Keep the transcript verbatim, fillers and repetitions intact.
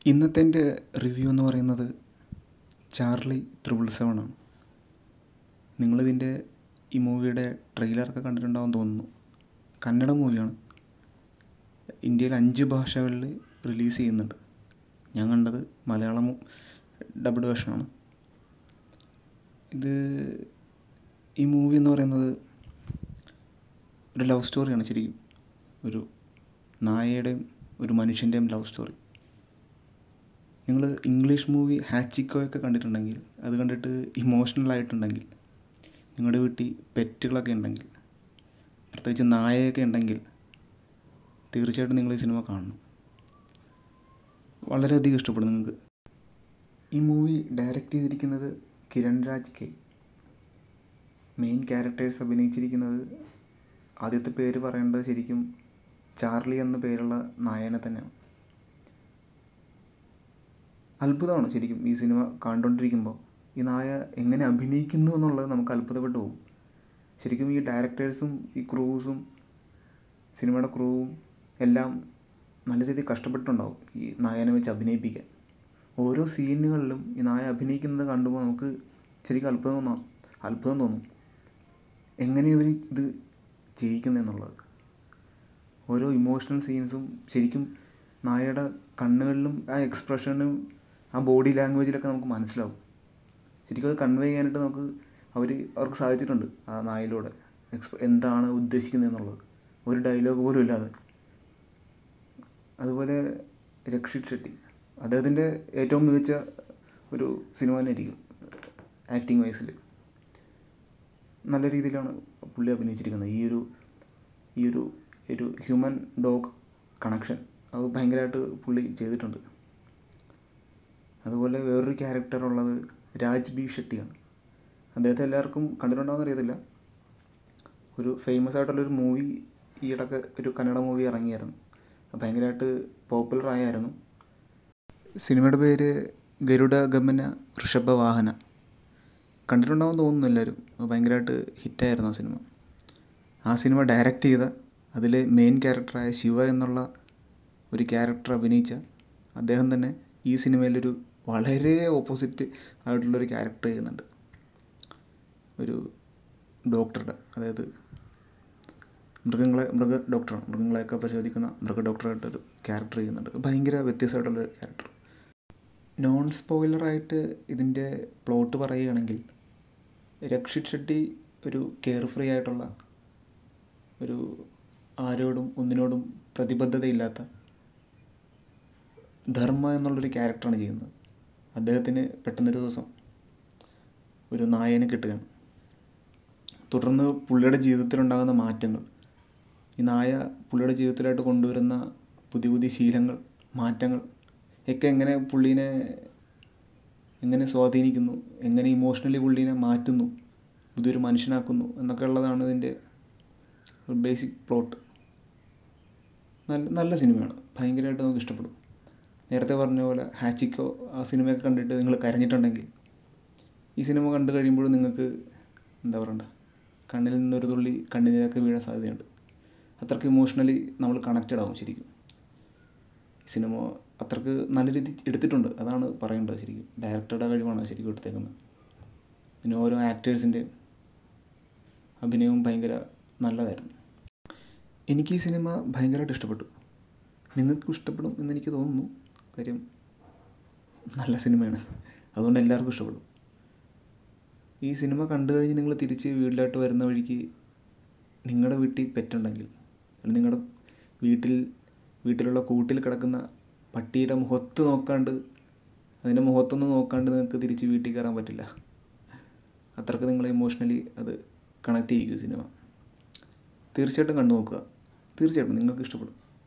ഇന്നത്തെ എൻ്റെ റിവ്യൂ എന്ന് പറയുന്നത് ചാർലി ത്രിബിൾ സെവൻ ആണ്. നിങ്ങളിതിൻ്റെ ഈ മൂവിയുടെ ട്രെയിലറൊക്കെ കണ്ടിട്ടുണ്ടാവും തോന്നുന്നു. കന്നഡ മൂവിയാണ്. ഇന്ത്യയിൽ അഞ്ച് ഭാഷകളിൽ റിലീസ് ചെയ്യുന്നുണ്ട്. ഞാൻ കണ്ടത് മലയാളം ഡബ്ഡ് വേർഷനാണ്. ഇത് ഈ മൂവി എന്ന് പറയുന്നത് ഒരു ലവ് സ്റ്റോറിയാണ്. ശരിക്കും ഒരു നായയുടെയും ഒരു മനുഷ്യൻ്റെയും ലവ് സ്റ്റോറി. നിങ്ങൾ ഇംഗ്ലീഷ് മൂവി ഹാച്ചിക്കോയൊക്കെ കണ്ടിട്ടുണ്ടെങ്കിൽ, അത് കണ്ടിട്ട് ഇമോഷണൽ ആയിട്ടുണ്ടെങ്കിൽ, നിങ്ങളുടെ വീട്ടിൽ പെറ്റുകളൊക്കെ ഉണ്ടെങ്കിൽ, പ്രത്യേകിച്ച് നായയൊക്കെ ഉണ്ടെങ്കിൽ തീർച്ചയായിട്ടും നിങ്ങൾ ഈ സിനിമ കാണണം. വളരെയധികം ഇഷ്ടപ്പെടും നിങ്ങൾക്ക്. ഈ മൂവി ഡയറക്റ്റ് ചെയ്തിരിക്കുന്നത് കിരൺരാജ് കെ. മെയിൻ ക്യാരക്ടേഴ്സ് അഭിനയിച്ചിരിക്കുന്നത്, ആദ്യത്തെ പേര് പറയേണ്ടത് ശരിക്കും ചാർലി എന്ന പേരുള്ള നായനെ തന്നെയാണ്. അത്ഭുതമാണ് ശരിക്കും ഈ സിനിമ കണ്ടുകൊണ്ടിരിക്കുമ്പോൾ. ഈ നായ എങ്ങനെ അഭിനയിക്കുന്നു എന്നുള്ളത് നമുക്ക് അത്ഭുതപ്പെട്ടു പോകും. ശരിക്കും ഈ ഡയറക്ടേഴ്സും ഈ ക്രൂസും സിനിമയുടെ ക്രൂവും എല്ലാം നല്ല രീതിയിൽ കഷ്ടപ്പെട്ടിട്ടുണ്ടാവും ഈ നായനെ വെച്ച് അഭിനയിപ്പിക്കാൻ. ഓരോ സീനുകളിലും ഈ നായ അഭിനയിക്കുന്നത് കണ്ടുമ്പോൾ നമുക്ക് ശരിക്കും അത്ഭുതം തോന്നാം അത്ഭുതം തോന്നും എങ്ങനെ ഇവർ ഇത് ചെയ്യിക്കുന്നതെന്നുള്ളത്. ഓരോ ഇമോഷണൽ സീൻസും ശരിക്കും നായയുടെ കണ്ണുകളിലും ആ എക്സ്പ്രഷനും ആ ബോഡി ലാംഗ്വേജിലൊക്കെ നമുക്ക് മനസ്സിലാവും. ശരിക്കും അത് കൺവേ ചെയ്യാനായിട്ട് നമുക്ക് അവർ അവർക്ക് സാധിച്ചിട്ടുണ്ട്. ആ നായയിലൂടെ എക്സ്പ എന്താണ് ഉദ്ദേശിക്കുന്നതെന്നുള്ളത് ഒരു ഡയലോഗ് പോലും ഇല്ലാതെ. അതുപോലെ രക്ഷിത് ഷെട്ടി, അദ്ദേഹത്തിൻ്റെ ഏറ്റവും മികച്ച ഒരു സിനിമ തന്നെ ആയിരിക്കും ആക്ടിങ് വൈസിൽ. നല്ല രീതിയിലാണ് പുള്ളി അഭിനയിച്ചിരിക്കുന്നത്. ഈ ഒരു ഈ ഒരു ഒരു ഹ്യൂമൻ ഡോഗ് കണക്ഷൻ അത് ഭയങ്കരമായിട്ട് പുള്ളി ചെയ്തിട്ടുണ്ട്. അതുപോലെ വേറൊരു ക്യാരക്ടർ ഉള്ളത് രാജ് ബി ഷെട്ടിയാണ്. അദ്ദേഹത്തെ എല്ലാവർക്കും കണ്ടിട്ടുണ്ടാവുമെന്ന് അറിയത്തില്ല. ഒരു ഫേമസ് ആയിട്ടുള്ളൊരു മൂവി ഈ ഇടയ്ക്ക് ഒരു കന്നഡ മൂവി ഇറങ്ങിയായിരുന്നു. ഭയങ്കരമായിട്ട് പോപ്പുലർ ആയായിരുന്നു. സിനിമയുടെ പേര് ഗരുഡ ഗമന വൃഷഭവാഹന. കണ്ടിട്ടുണ്ടാവുമെന്ന് തോന്നുന്നു എല്ലാവരും. ഭയങ്കരമായിട്ട് ഹിറ്റായിരുന്നു ആ സിനിമ. ആ സിനിമ ഡയറക്റ്റ് ചെയ്ത, അതിലെ മെയിൻ ക്യാരക്ടറായ ശിവ എന്നുള്ള ഒരു ക്യാരക്ടർ അഭിനയിച്ച അദ്ദേഹം തന്നെ ഈ സിനിമയിലൊരു വളരെ ഓപ്പോസിറ്റ് ആയിട്ടുള്ളൊരു ക്യാരക്ടർ ചെയ്യുന്നുണ്ട്. ഒരു ഡോക്ടറുടെ, അതായത് മൃഗങ്ങളെ മൃഗ ഡോക്ടറാണ്, മൃഗങ്ങളെയൊക്കെ പരിശോധിക്കുന്ന മൃഗ ഡോക്ടറായിട്ടൊരു ക്യാരക്ടർ ചെയ്യുന്നുണ്ട്. ഭയങ്കര വ്യത്യസ്തമായിട്ടുള്ളൊരു ക്യാരക്ടർ. നോൺ സ്പോയിലറായിട്ട് ഇതിൻ്റെ പ്ലോട്ട് പറയുകയാണെങ്കിൽ, രക്ഷിത് ഷെട്ടി ഒരു കെയർ ഫ്രീ ആയിട്ടുള്ള, ഒരു ആരോടും ഒന്നിനോടും പ്രതിബദ്ധതയില്ലാത്ത ധർമ്മ എന്നുള്ളൊരു ക്യാരക്ടറാണ് ചെയ്യുന്നത്. അദ്ദേഹത്തിന് പെട്ടെന്നൊരു ദിവസം ഒരു നായനെ കിട്ടുകയാണ്. തുടർന്ന് പുള്ളിയുടെ ജീവിതത്തിലുണ്ടാകുന്ന മാറ്റങ്ങൾ, ഈ നായ പുള്ളിയുടെ ജീവിതത്തിലായിട്ട് കൊണ്ടുവരുന്ന പുതിയ പുതിയ ശീലങ്ങൾ, മാറ്റങ്ങൾ ഒക്കെ എങ്ങനെ പുള്ളീനെ എങ്ങനെ സ്വാധീനിക്കുന്നു, എങ്ങനെ ഇമോഷണലി പുള്ളീനെ മാറ്റുന്നു, പുതിയൊരു മനുഷ്യനാക്കുന്നു എന്നൊക്കെ ഉള്ളതാണ് ഇതിൻ്റെ ബേസിക് പ്ലോട്ട്. നല്ല നല്ല സിനിമയാണ്. ഭയങ്കരമായിട്ട് നമുക്ക് ഇഷ്ടപ്പെടും. നേരത്തെ പറഞ്ഞ പോലെ ഹാച്ചിക്കോ ആ സിനിമയൊക്കെ കണ്ടിട്ട് നിങ്ങൾ കരഞ്ഞിട്ടുണ്ടെങ്കിൽ, ഈ സിനിമ കണ്ടു കഴിയുമ്പോൾ നിങ്ങൾക്ക് എന്താ പറയണ്ട, കണ്ണിൽ നിന്നൊരു തുള്ളി കണ്ണുനീരൊക്കെ വീഴാൻ സാധ്യതയുണ്ട്. അത്രയ്ക്ക് ഇമോഷണലി നമ്മൾ കണക്റ്റഡ് ആവും ശരിക്കും. ഈ സിനിമ അത്രയ്ക്ക് നല്ല രീതി എടുത്തിട്ടുണ്ട്, അതാണ് പറയേണ്ടത്. ശരിക്കും ഡയറക്ടറുടെ കഴിവാണ് ശരിക്കും എടുത്തേക്കുന്നത്. പിന്നെ ഓരോ ആക്ടേഴ്സിൻ്റെയും അഭിനയവും ഭയങ്കര നല്ലതായിരുന്നു. എനിക്ക് ഈ സിനിമ ഭയങ്കരമായിട്ട് ഇഷ്ടപ്പെട്ടു. നിങ്ങൾക്കും ഇഷ്ടപ്പെടും എന്നെനിക്ക് തോന്നുന്നു. കാര്യം നല്ല സിനിമയാണ്, അതുകൊണ്ട് എല്ലാവർക്കും ഇഷ്ടപ്പെടും. ഈ സിനിമ കണ്ടു കഴിഞ്ഞ് നിങ്ങൾ തിരിച്ച് വീട്ടിലോട്ട് വരുന്ന വഴിക്ക് നിങ്ങളുടെ വീട്ടിൽ പെറ്റുണ്ടെങ്കിൽ, അല്ലെങ്കിൽ നിങ്ങളുടെ വീട്ടിൽ വീട്ടിലുള്ള കൂട്ടിൽ കിടക്കുന്ന പട്ടിയുടെ മുഖത്ത് നോക്കാണ്ട്, അതിൻ്റെ മുഖത്തൊന്നും നോക്കാണ്ട് നിങ്ങൾക്ക് തിരിച്ച് വീട്ടിൽ കയറാൻ പറ്റില്ല. അത്രയ്ക്ക് നിങ്ങൾ ഇമോഷണലി അത് കണക്ട് ചെയ്യിക്കും സിനിമ. തീർച്ചയായിട്ടും കണ്ടു നോക്കുക. തീർച്ചയായിട്ടും നിങ്ങൾക്ക് ഇഷ്ടപ്പെടും.